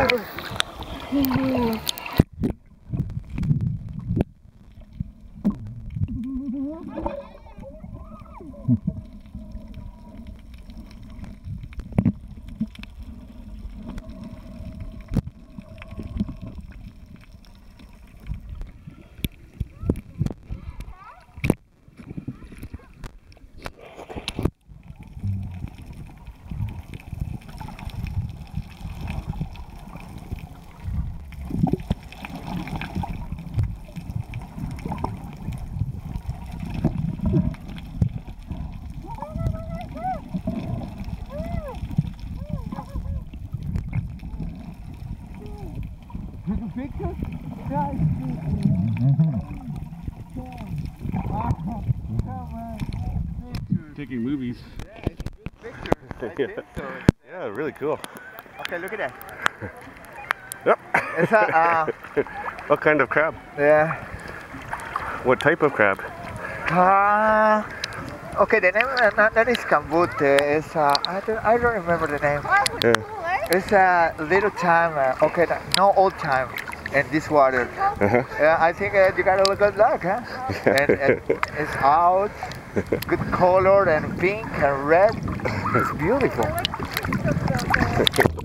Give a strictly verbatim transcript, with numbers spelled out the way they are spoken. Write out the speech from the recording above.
Picture? Yeah, Taking movies. Yeah, it's a good picture. I Yeah. think so. Yeah, really cool. Okay, look at that. Yep. It's a, uh, What kind of crab? yeah. What type of crab? Uh, okay, the name uh, not, that is Cambute. It's uh, I don't I don't remember the name. Yeah. It's a uh, little time. Uh, okay, no old time in this water. Uh-huh. Yeah, I think uh, you got a good luck, huh? And, and it's out, good color and pink and red. It's beautiful.